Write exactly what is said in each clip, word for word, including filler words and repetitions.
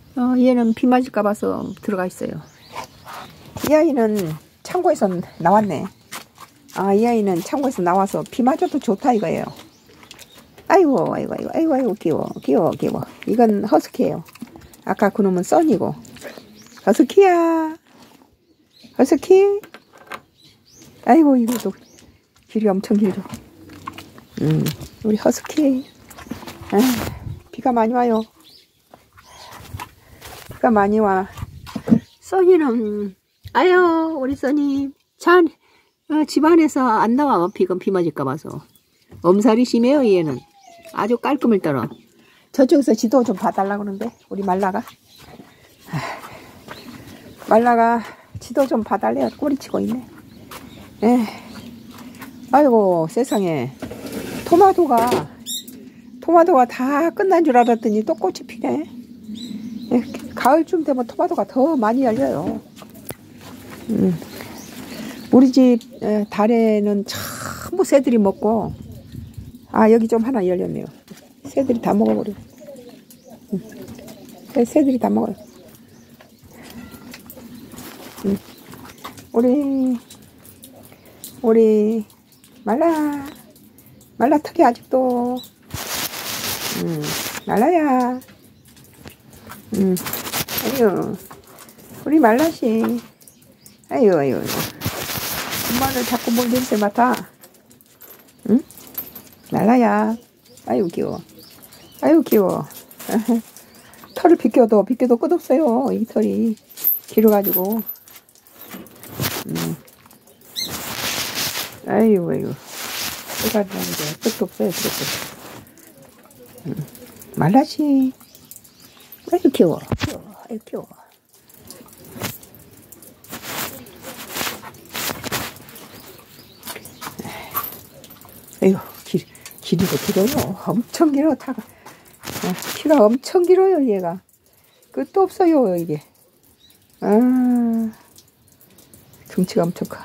어, 얘는 비 맞을까 봐서 들어가 있어요. 이 아이는 창고에서 나왔네. 아, 이 아이는 창고에서 나와서 비 맞아도 좋다 이거예요. 아이고, 아이고, 아이고, 아이고, 아이고, 귀여워, 귀여워, 귀여워. 이건 허스키예요. 아까 그놈은 써니고. 허스키야. 허스키. 아이고, 이것도 길이 엄청 길죠. 음, 우리 허스키. 아, 비가 많이 와요. 비가 많이 와. 써니는, 아유, 우리 써니. 잘, 어, 집안에서 안 나와. 비가 비 맞을까 봐서. 엄살이 심해요, 얘는. 아주 깔끔을 떨어. 저쪽에서 지도 좀 봐달라고 그러는데, 우리 말라가. 말라가 지도 좀 봐달래요. 꼬리치고 있네. 에. 아이고, 세상에. 토마토가, 토마토가 다 끝난 줄 알았더니 또 꽃이 피네. 에, 가을쯤 되면 토마토가 더 많이 열려요. 음. 우리 집 에, 달에는 전부 새들이 먹고, 아, 여기 좀 하나 열렸네요. 새들이 다 먹어버려. 응. 새들이 다 먹어요. 응. 우리, 우리, 말라. 말라 턱이 아직도, 응. 말라야. 응. 아유, 우리 말라씨. 아유, 아유, 아유. 엄마를 자꾸 뭘 냄새 맡아. 응? 말라야. 아유 귀여워. 아유 귀여워. 털을 비껴도 비껴도 끝없어요. 이 털이 길어가지고. 음. 아유 아유. 때가 나는데 끝도 없어요. 끝도. 음. 말라시. 아유 귀여워. 귀여워. 아유 귀여워. 아유 길. 길이도 길어요. 엄청 길어. 타가. 키가 엄청 길어요. 얘가. 끝도 없어요. 이게. 아, 등치가 엄청 커.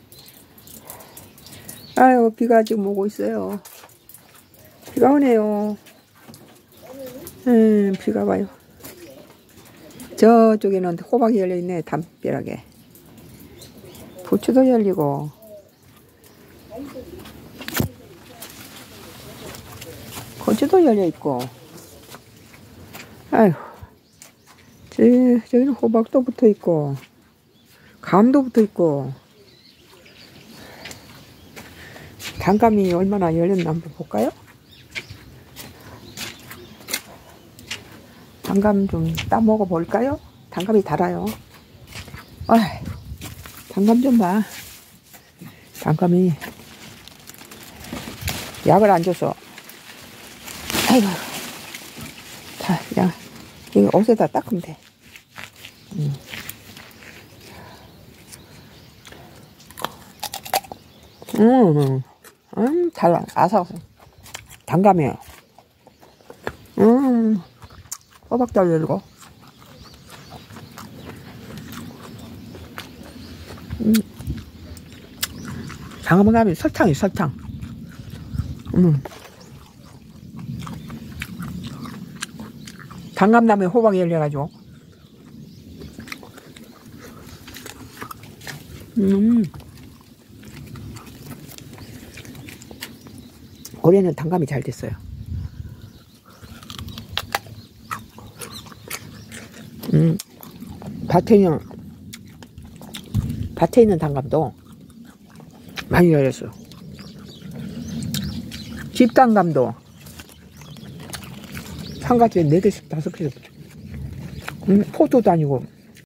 아유, 비가 지금 오고 있어요. 비가 오네요. 음, 비가 와요. 저쪽에는 호박이 열려있네. 담벼락에. 부추도 열리고. 고추도 열려있고. 아휴. 저, 저기는 호박도 붙어있고. 감도 붙어있고. 단감이 얼마나 열렸나 한번 볼까요? 단감 좀 따먹어 볼까요? 단감이 달아요. 아휴. 단감 좀 봐. 단감이 약을 안 줘서. 아이고, 자, 그냥, 이거 옷에다 닦으면 돼. 음. 음, 음, 음, 달라. 아삭아삭. 단감이에요. 음, 호박도 열리고. 음. 장어만 가면 설탕이 설탕. 음. 단감나무에 호박이 열려가지고. 음. 올해는 단감이 잘 됐어요. 음. 밭에 있는, 밭에 있는 단감도 많이 열렸어요. 집 단감도 한 가지에 네 개씩, 다섯 개씩. 음, 포도도 아니고.